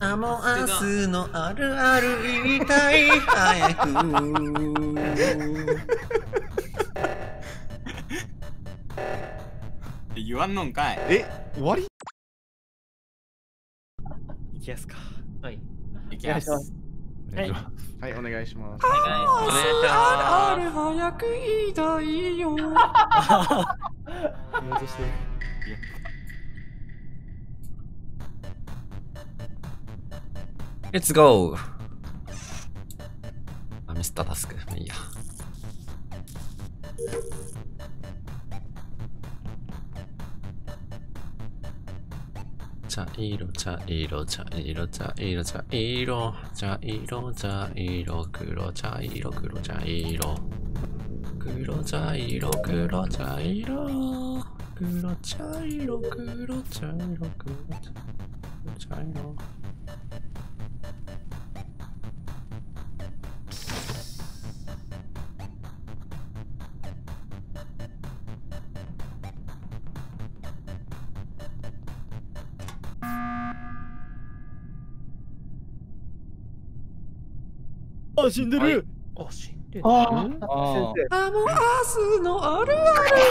もう明日のあるある言いたい早く。 言わんのんかい。 終わり？ いきやすか。 はい。 いきます。 はい。 はい、お願いします。 お願いします。 ある早く言いたいよ。 言おうとしてる。 レッツゴー。あ、ミスったタスク。まあいいや。茶色、茶色、茶色、茶色、茶色、茶色、茶色、黒、茶色、黒、茶色。黒、茶色、黒、茶色。黒、茶色、黒、茶色、黒、茶色。 あ、死んでる。 あ、死んでる。 あ先生。 もう明日のある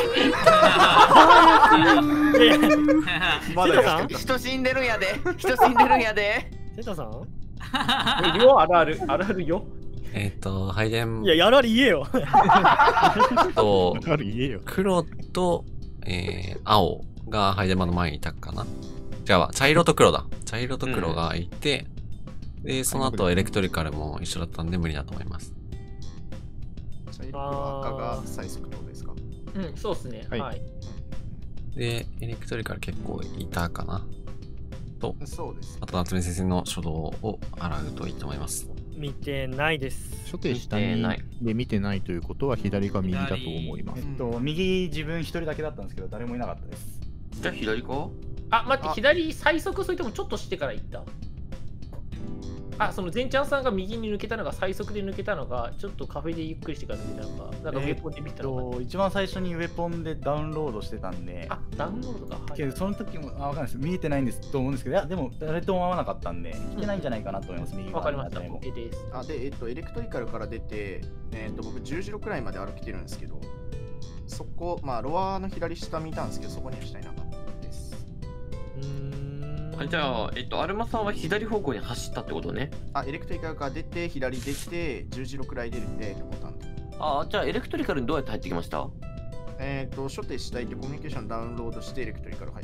まだやって人死んでるんやで。人死んでるんやで。 セタさん？ よ、あるある、あるあるよ。 配電いや、やられ言えよ。 と、 ある言えよ。 黒と、青が配電盤の前にいたかな。じゃあ、茶色と黒だ。茶色と黒がいて、で、その後エレクトリカルも一緒だったんで無理だと思います。 茶色と赤が最速ってことですか？ うん、そうっすね。 はいはい。 で、エレクトリカル結構いたかな。と、 そうです。 あと夏目先生の書道を洗うといいと思います。 見てないです。 初手下にで見てないということは左か右だと思います。 右自分一人だけだったんですけど誰もいなかったです。 じゃあ左か？ あ、待って、左最速それともちょっとしてから行った？あ、その前ちゃんさんが右に抜けたのが最速で抜けたのがちょっとカフェでゆっくりしてから抜けたのか、なんかウェポンで見たのか、 一番最初にウェポンでダウンロードしてたんで、 あ、ダウンロードか、はい、 けどその時も分かんないです、見えてないんですと思うんですけど、いやでも誰とも合わなかったんで引けないんじゃないかなと思います。右わかりました。 も OK です。 あ、で、エレクトリカルから出て、僕10時くらいまで歩きてるんですけど、そこ、まあロアの左下見たんですけど、そこには下いなかったです。 じゃあ、アルマさんは左方向に走ったってことね。 あ、エレクトリカルから出て、左出て、10時くらい出てってことなんで。 あ、じゃあ、エレクトリカルにどうやって入ってきました？ 初手したいってコミュニケーションダウンロードしてエレクトリカル入って、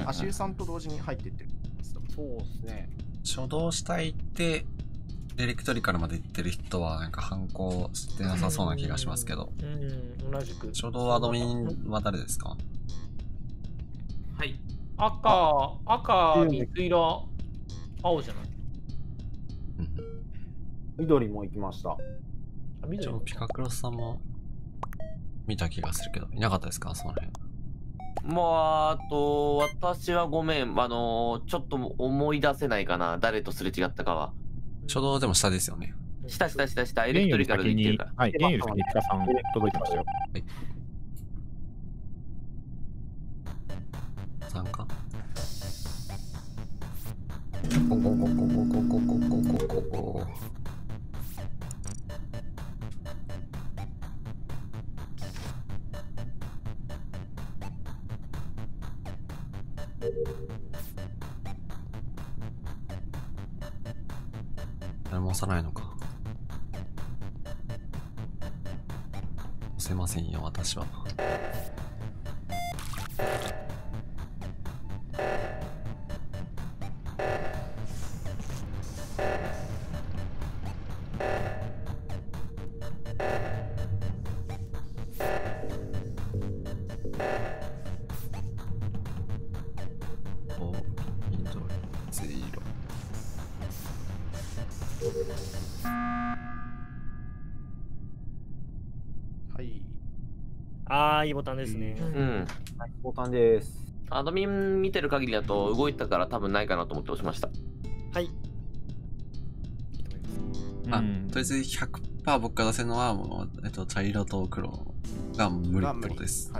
足湯さんと同時に入ってってる。 そうですね。 書道したいってエレクトリカルまで行ってる人はなんか反抗してなさそうな気がしますけど。 同じく。 書道アドミンは誰ですか？ はい。 赤、水色、青じゃない？ 緑も行きました。 あ、緑もピカクロスさんも見た気がするけど、いなかったですかその辺？ 私はごめん、ちょっと思い出せないかな、誰とすれ違ったかは。 書道でも下ですよね。 下、エレクトリカルで行ってるから。 はい、レンより先にピカさん届いてましたよ。 はい。参加。誰も押さないのか。押せませんよ、私は。 いいボタンですね。 はい、ボタンです。 アドミン見てる限りだと動いたから多分ないかなと思って押しました。 はい。 あ、とりあえず 100% 僕が出せるのはもう、茶色と黒が無理ってことです。 はい、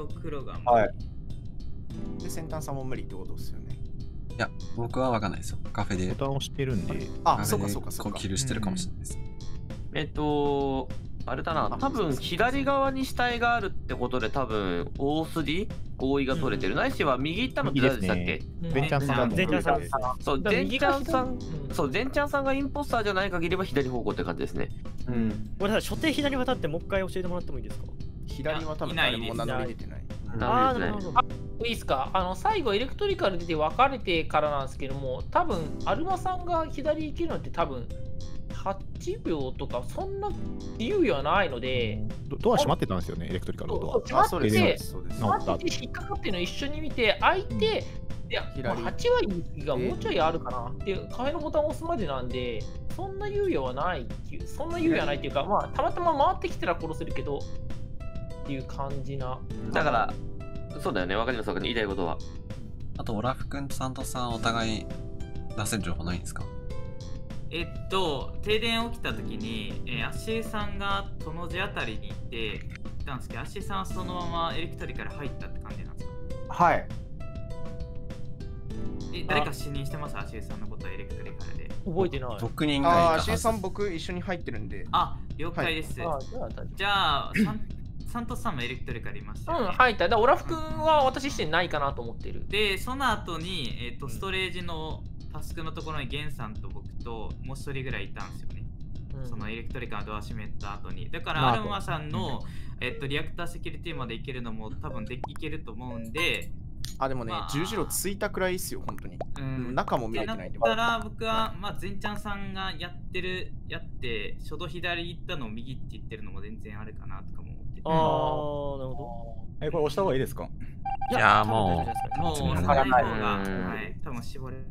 100%。 茶色と黒が無理。 はい。で、先端さんも無理ってことですよね。 や、僕はわかんないですよ。カフェで。 ボタンを押してるんで、 あ、そうかそうかそうか。 こうキルしてるかもしれないです。 あれだな、多分左側に死体があるってことで、多分大筋合意が取れてる。ないしは右行ったのって誰でしたっけ？ ベンチャンさんがゼンチャンさん。 そう、 だからゼンチャンさん、 うんそう、ゼンチャンさんがインポスターじゃない限りは左方向って感じですね。 ごめんなさい、所定左渡ってもう一回教えてもらってもいいですか？ 左は多分誰も名乗り出てない。 ダメですね。 いいですか？最後エレクトリカル出て分かれてからなんですけども、多分アルマさんが左行けるのって多分8秒とかそんな猶予はないので、 ドア閉まってたんですよね、エレクトリカルのドア。 閉まってて、 そうです。 治った引っかかってるのを一緒に見て、開いて、いや、 左 8は言い過ぎがもうちょいあるかな。で、カフェのボタンを押すまでなんで、そんな猶予はないっていう、そんな猶予はないっていうか、まあ、たまたま回ってきたら殺せるけど、っていう感じな。 だから、そうだよね、わかります、言いたいことは。 あと、オラフ君とサントさんお互い出せる情報ないんですか？ 停電起きた時に、アッシーさんがトの字あたりに行っていたんですけど、アッシーさんはそのままエレクトリカル入ったって感じなんですか？ はい。 誰か視認してます？アッシーさんのことはエレクトリカルで。 覚えてない。 6人がいたああ、 はず C さん僕一緒に入ってるんで。 あ、了解です。 あじゃあ大丈夫。 じゃあ、サントスさんもエレクトリカルいましたよね。 入った。だからオラフ君は私視点ないかなと思ってる。 で、その後に、ストレージのタスクのところにゲンさんと僕ともう一人ぐらいいたんですよね。そのエレクトリカルのドア閉めた後に。だからアルマさんの、リアクターセキュリティまで行けるのも多分いけると思うんで。 あ、でもね、 まあ十字路ついたくらいですよ、本当に。中も見えてないんで。 だから僕は、まあ、ゼンちゃんさんがやって、初度左行ったのを右って言ってるのも全然あるかなとかも思ってて。 ああ、なるほこれ押した方がいいですか？ いやーもうもう押さない方が、はい、多分絞れる。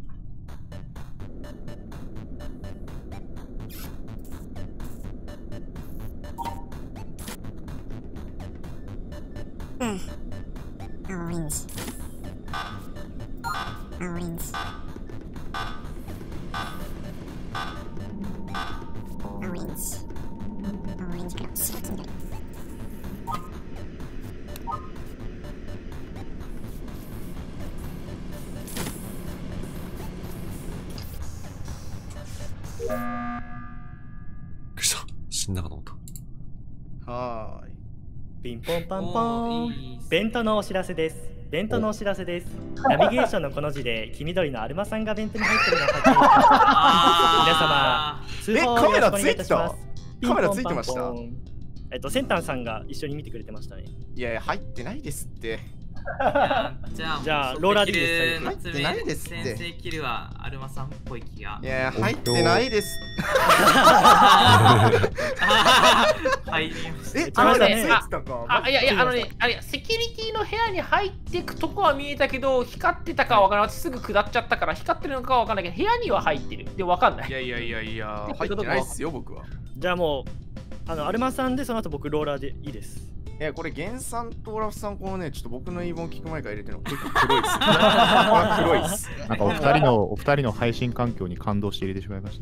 Orange. Orange. Orange. Orangeが白黄色。 くそ、死んだかと思った。 はーい。 ピンポンパンポン。ベントのお知らせです。ベントのお知らせです。ナビゲーションのこの字で黄緑のアルマさんがベントに入ってるのを発見しました。皆様、通報をよろしくお願いいたします。 カメラついてました？ センタンさんが一緒に見てくれてましたね。 いやいや、入ってないですって。 じゃあローラーでいいです入ってないですって。 先生キルはアルマさんっぽい気が。 いや入ってないです。 入りました。 カメラついてたか。 いやセキュリティの部屋に入っていくとこは見えたけど、光ってたかわからない。私すぐ下っちゃったから光ってるのかはわかんないけど、部屋には入ってる。で、わかんない。 いや、入ってないですよ、僕は。 じゃあもう、アルマさんでその後僕ローラーでいいです。 いや、これ、ゲンさんとオラフさん、このね、ちょっと僕の言い分聞く前から入れてるの結構黒いっす。黒いっす。 なんかお二人の配信環境に感動して入れてしまいました。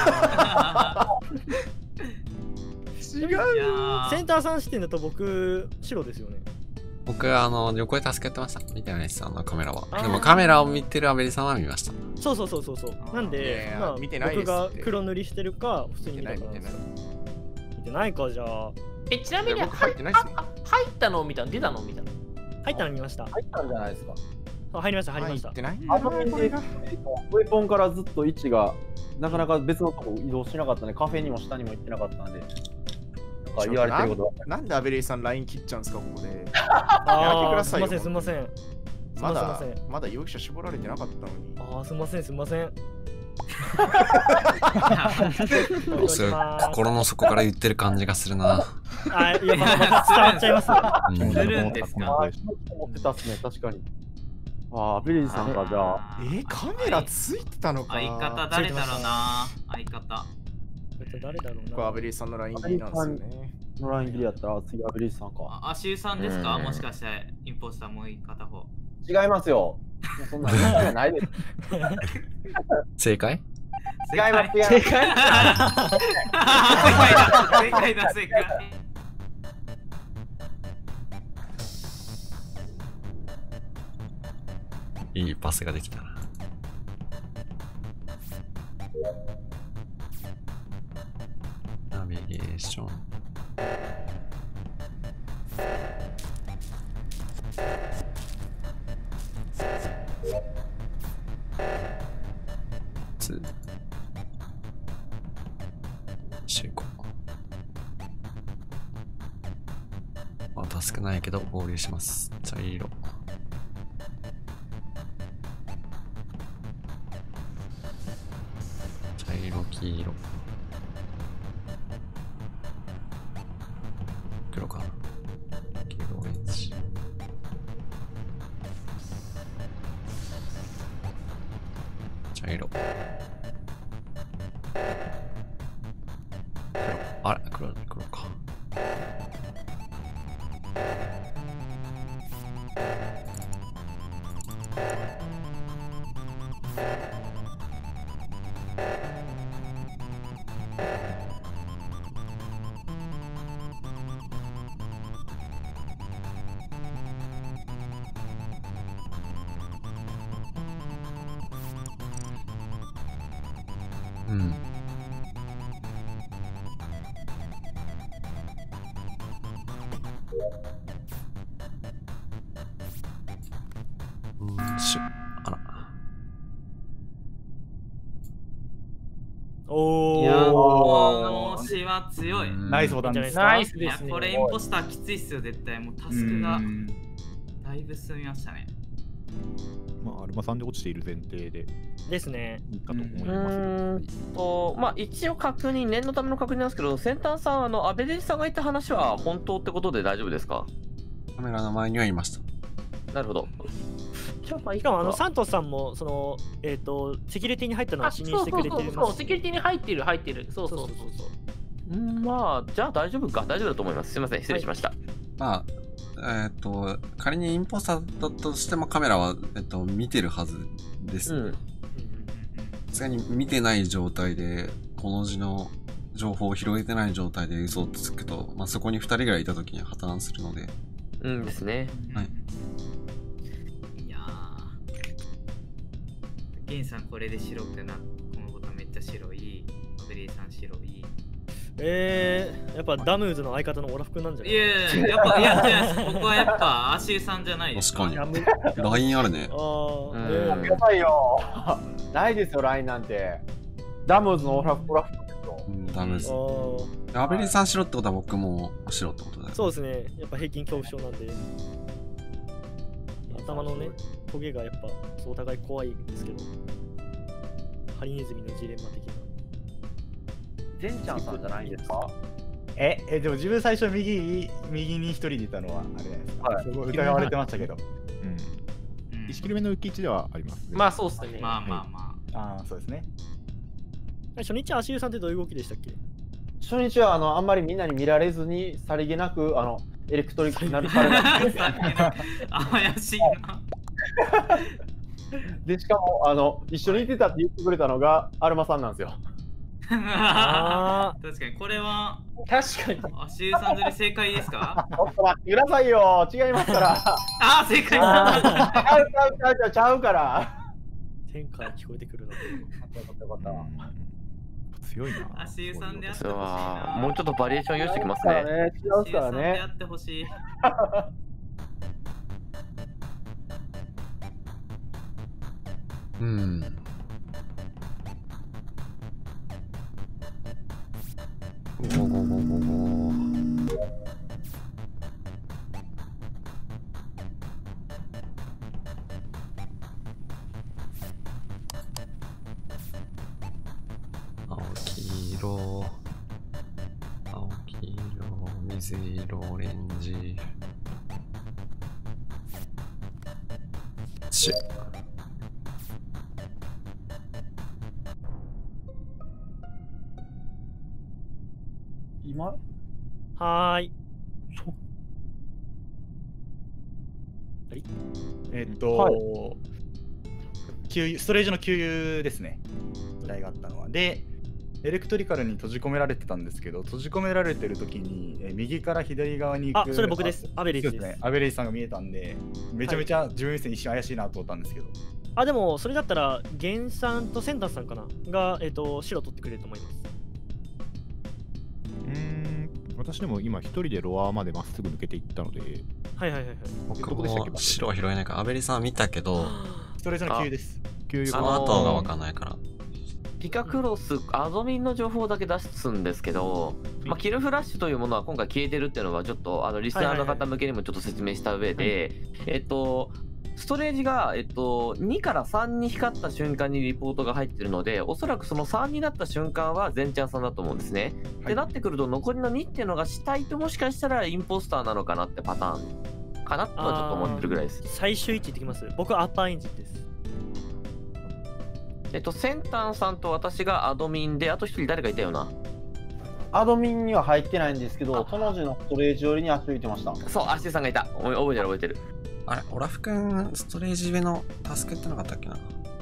違う。 センターさん視点だと僕、白ですよね。 僕は横で助けてました。見てないです、カメラは。でもカメラを見てるアベリさんは見ました。 そう。なんで、まあ、僕が黒塗りしてるか、普通に見たか見てないか、じゃあ。 ちなみに入ったのを見たの？出たのを見たの？ 入ったの見ました。 入ったんじゃないですか？ 入りました。 入ってないあの辺でウェポンからずっと位置がなかなか別のとこ移動しなかったね。カフェにも下にも行ってなかったんで。言われてることなんでアベレイさん LINE 切っちゃうんですか、ここで。やめてくださいよ。 すみません。 まだ容疑者絞られてなかったのに。 すみません。 それ心の底から言ってる感じがするな。 いや、伝わっちゃいます。 するんですか？ 思ってたっすね、確かに。アベレイさんがじゃあ。 カメラついてたのか。 相方誰だろうな。相方。 誰だろうな。 これアベレイさんの LINE 切りなんですよね。 の LINE 切りやったら次アベレイさんか。 アシューさんですか？もしかしてインポスターもう片方。 違いますよ。そんなのないです。 正解？ 違います。 正解だ。 いいパスができたな。ナビゲーション。タスクないけど合流します。茶色。茶色、黄色。黒か。黄色、オレンジ。茶色。黒。あれ、黒か。 いやもう推しは強い。 ナイスボタンです。 ナイスですね。 これインポスターきついっすよ絶対。もうタスクがだいぶ進みましたね。 まあアルマさんで落ちている前提でですね。 いいかと思います。 まあ一応確認、念のための確認なんですけど、先端さんアベレージさんが言った話は本当ってことで大丈夫ですか？ カメラの前にはいました。 なるほど。 しかもサントスさんもそのセキュリティに入ったのは視認してくれてます。 そう、セキュリティに入ってる。そう。 まあじゃあ大丈夫だと思います。すみません、失礼しました。 まあ仮にインポスターだとしてもカメラは見てるはずです。さすがに見てない状態でこの字の情報を広げてない状態で嘘をつくと、まあ、そこに2人ぐらいいた時に破綻するので。 ですね。 はい。 ゲンさんこれで白くな、このボタンめっちゃ白い。アベリーさん白い。 やっぱダムーズの相方のオラフ君なんじゃない？ いや、ここはやっぱアシューさんじゃないですか。 確かに。ラインあるね。 やばいよ。ないですよ、ラインなんて。ダムーズのオラフ君ですよ。 ダムーズ。アベリーさん白ってことは僕も白ってことだよね。 そうですね。やっぱ平均恐怖症なんで。頭のね、トゲがやっぱお互い怖いんですけど、ハリネズミのジレンマ的な。 ゼンちゃんさんじゃないんですか？ でも自分最初右に一人でいたのはあれじゃないですか。はい、すごい疑われてましたけど。 1キロ目の浮き地ではあります、 ね。まあそうっすね。 まあ。 そうですね。 初日足湯さんってどういう動きでしたっけ？ 初日はあんまりみんなに見られずにさりげなくエレクトリックになるから怪しいな。 でしかも一緒にいてたって言ってくれたのがアルマさんなんですよ。 確かにこれは確かに足湯さんで正解ですか？ ちょっと待ってくださいよ、違いますから。 正解ちゃうから。 天から聞こえてくるの。 強いな。 足湯さんであってほしいな。もうちょっとバリエーション用意してきますね。 違うからね。足湯さんであってほしい。 青黄色、水色、オレンジ。 今？ はーい。 ストレージの給油ですね。依頼があったのは。で、 エレクトリカルに閉じ込められてたんですけど、閉じ込められてる時に、右から左側に行く。 あ、それ僕です。アベレージです。 そうですね。アベレージさんが見えたんで、めちゃめちゃ自分目線一瞬怪しいなと思ったんですけど。 あ、でもそれだったら源さんとセンターさんかなが白取ってくれると思います。 私でも今一人でロアまでまっすぐ抜けていったので。 はいはいはいはい。 僕も白は拾えないから、アベリさん見たけど、 ストレージの給油です。 その後がわかんないから。 ピカクロス、アドミンの情報だけ出すんですけど、キルフラッシュというものは今回消えてるっていうのはちょっとリスナーの方向けにもちょっと説明した上で、ストレージが、2から3に光った瞬間にリポートが入ってるので、おそらくその3になった瞬間はゼンチャンさんだと思うんですね。でなってくると残りの2っていうのが死体ともしかしたらインポスターなのかなってパターンかなとはちょっと思ってるぐらいです。 最終位置いってきます。僕はアッパーエンジンです。 センタンさんと私がアドミンで、あと1人誰かいたよな。 アドミンには入ってないんですけど、その字のストレージ寄りに足を置いてました。 そう、アッシーさんがいた。覚えてる。 あれ、オラフ君、ストレージ上のタスクってなかったっけな。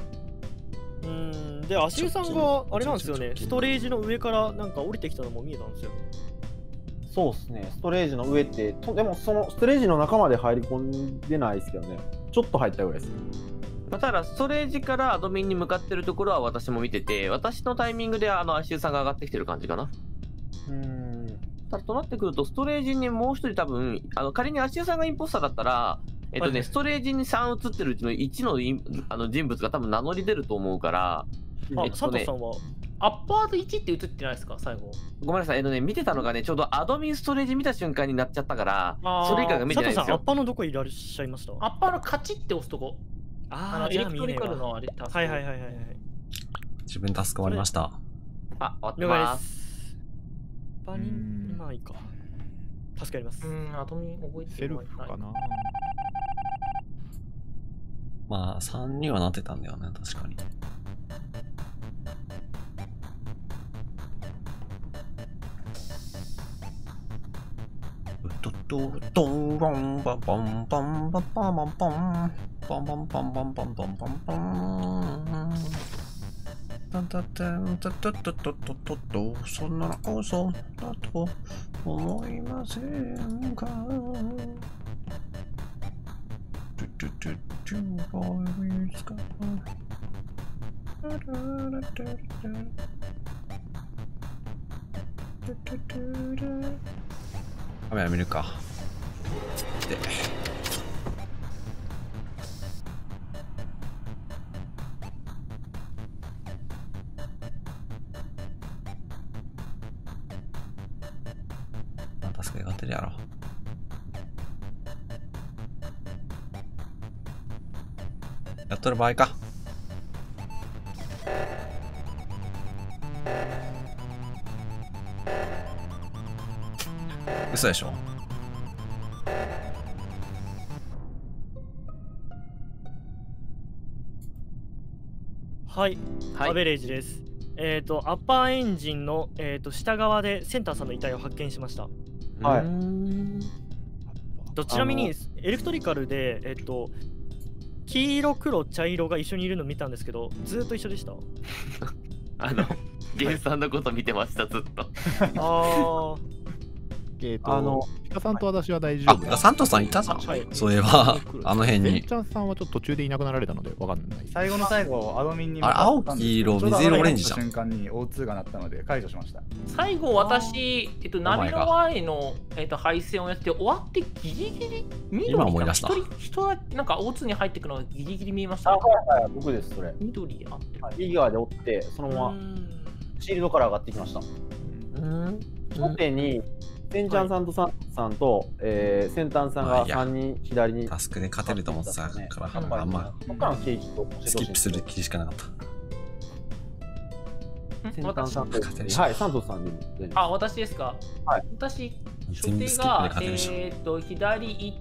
で、アシュさんがあれなんですよね、ストレージの上からなんか降りてきたのも見えたんですよね。 そうですね、ストレージの上って、でもそのストレージの中まで入り込んでないですけどね、ちょっと入ったぐらいです。 ただ、ストレージからアドミンに向かってるところは私も見てて、私のタイミングでアシュさんが上がってきてる感じかな。となってくると、ストレージにもう一人多分、仮にアシュさんがインポスターだったら、ストレージに3映ってるうちの1の人物が多分名乗り出ると思うから、 佐藤さんはアッパーで1って映ってないですか、最後。 ごめんなさい、見てたのがね、ちょうどアドミンストレージ見た瞬間になっちゃったから、それ以外が見てないんですよ。 佐藤さん、アッパーのどこいらっしゃいました？ アッパーのカチって押すとこ。エレクトリカルのあれ。 はい。 自分タスク終わりました。 終わってます。 アッパーにまあいいか。助かります。 アドミン覚えてセルフかな。 まあ、3にはなってたんだよね、確かに。ドンバンバンバンバンバンバンバンバンバンバンバンバンバンバンバンバンバンタンタタンタタタタタタタ、そんなら嘘だと思いませんか。トゥトゥトゥトゥボーイズか。カメラ見るか。で。助けがってるやろ。やっとる場合か。嘘でしょ。 はい、アベレージです。アッパーエンジンの、下側でセンターさんの遺体を発見しました。 はい。 ちなみにエレクトリカルで黄色、黒、茶色が一緒にいるの見たんですけど、ずっと一緒でした。 ゲンさんのこと見てました、ずっピと。 カさんと私は大丈夫。 サントさんいたじゃん。そういえば、あの辺に。 ベンチャーさんはちょっと途中でいなくなられたのでわかんない。 最後の最後、アドミンにあれ、青、黄色、水色、オレンジじゃん。 瞬間に O2 が鳴ったので解除しました。 最後、私、ナビの前の配線をやって終わってギリギリ緑今思い出した。 人がなんか O2 に入ってくのがギリギリ見えました。 はい、僕です、それ。 緑あってる。 右側で追って、そのままシールドから上がってきました。表にセンチャンさんとサンさんと、センタンさんが3人左に。 タスクで勝てると思ってたから、あんまスキップする気しかなかった。 センタンさんと、はい、サントさんで。 私ですか。 はい。 私、初手が、左行って、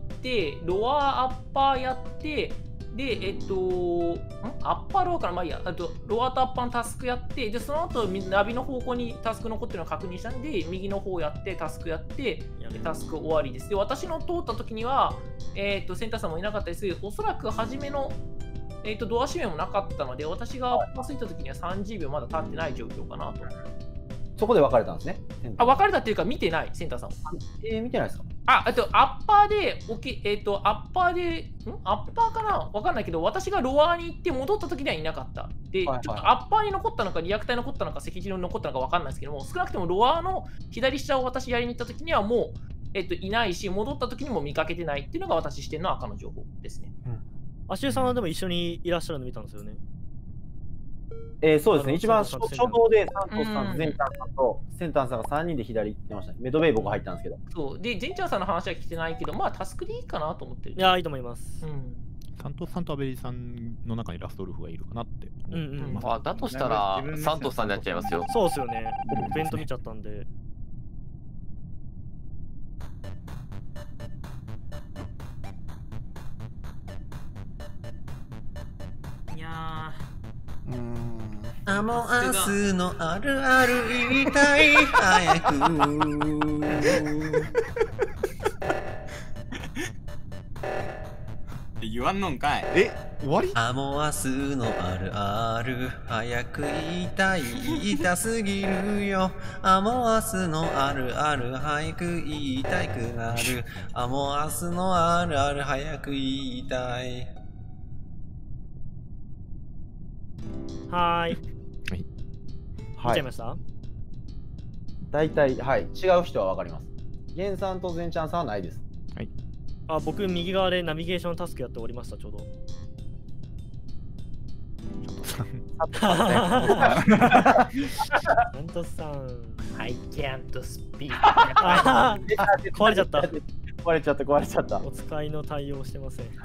ロアアッパーやって、で、アッパーローから、まあいいや、ロアとアッパーのタスクやって、で、その後、ナビの方向にタスク残ってるのを確認したんで、右の方やって、タスクやって、タスク終わりです。で、私の通った時には、センターさんもいなかったです。おそらく初めの、ドア閉めもなかったので、私がアッパーついた時には30秒まだ経ってない状況かなと。 そこで別れたんですね。 あ、別れたっていうか見てない、センターさんを。 見てないですか？ アッパーで、アッパーで、アッパーかなわかんないけど、私がロアに行って戻った時にはいなかった。で、ちょっとアッパーに残ったのか、リアクターに残ったのか、赤字に残ったのかわかんないですけども、少なくともロアの左下を私やりに行った時にはもう、いないし、戻った時にも見かけてないっていうのが私視点の赤の情報ですね。 アシュさんはでも一緒にいらっしゃるの見たんですよね。 そうですね、一番初動でサントスさん、ゼンチャンさんとセンタンさんが3人で左行ってましたね。メドベイ僕入ったんですけど。 そうで、ゼンチャンさんの話は聞いてないけど、まあタスクでいいかなと思ってる。 いや、いいと思います。 サントスさんとアベリさんの中にラストウルフがいるかなって思ってます。 あ、だとしたらサントスさんになっちゃいますよ。 そうですよね。イベント見ちゃったんで。 いやアモアスのあるある言いたい早く言わんのんかい。 終わり？ アモアスのあるある早く言いたい言いたすぎるよ。アモアスのあるある早く言いたくなる。アモアスのあるある早く言いたい。 はーい。見ちゃいました？ 大体、はい、違う人は分かります。ゲンさんとゼンチャンさんはないです。 はい。 あ、僕、右側でナビゲーションタスクやっておりました、ちょうど。サントスさん。 I can't speak。 壊れちゃった。 壊れちゃった、壊れちゃった。 お使いの対応してません。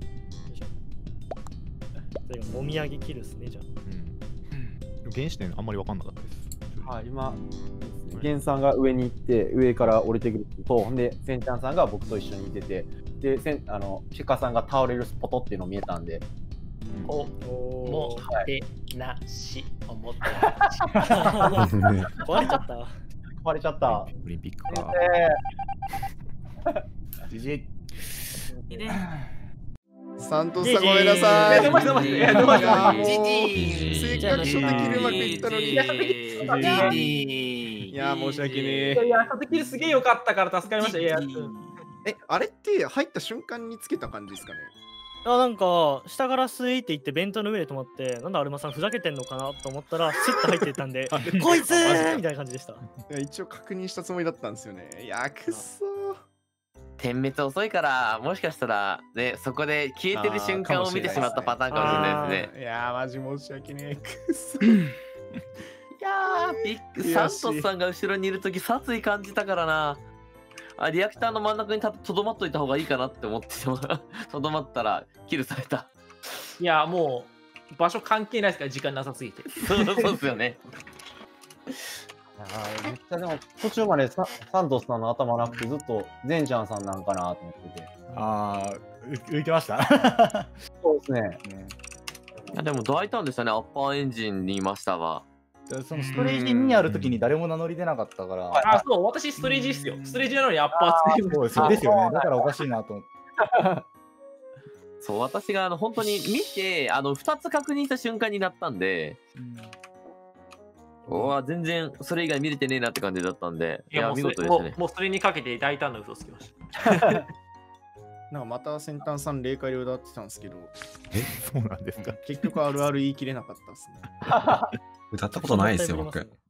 もみあげ切るっすね、じゃあ。 原始点あんまり分かんなかったです。 はい、今、ゲンさんが上に行って、上から降りてくると、で、センチャンさんが僕と一緒にいてて、で、シェカさんが倒れるスポットっていうのを見えたんで、 もてなし、思って壊れちゃった。 壊れちゃった。 オリンピックか。 じじい。 サントスさんごめんなさい。 せっかく初手切るうまくいったのに。いや、申し訳ねえ。 いや、初手切るすげえよかったから助かりました。いや、 あれって入った瞬間につけた感じですかね？ なんか、下からスイーって言って、弁当の上で止まって、なんだ、アルマさんふざけてんのかなと思ったら、スッと入っていったんで、こいつーみたいな感じでした。 いや、一応確認したつもりだったんですよね。いや、くっそー。 点滅遅いから、もしかしたら、ね、そこで消えてる瞬間を見てしまったパターンかもしれないですね。 いやー、マジ申し訳ねえ。くっそいやー、サントスさんが後ろにいるとき殺意感じたからな。リアクターの真ん中にとどまっといた方がいいかなって思っててもとどまったらキルされた。 いや、もう場所関係ないですから、時間なさすぎて。 そうですよね。 めっちゃでも途中までサントスさんの頭なくてずっとゼンチャンさんなんかなと思ってて。 浮いてました。 そうですね。 いやでも大胆でしたね、アッパーエンジンにいましたわ。 そのストレージ2あるときに誰も名乗り出なかったから。 あ、そう、私ストレージですよ。ストレージなのにアッパーそうですよね。だからおかしいなと思って。 そう、私が本当に見て、2つ確認した瞬間になったんで、全然それ以外見れてねえなって感じだったんで、いや、見事ですね。 もうそれにかけて大胆な嘘をつきました。 なんかまた先端さん霊界で歌ってたんですけど、 そうなんですか。 結局あるある言い切れなかったですね。 歌ったことないですよ、僕。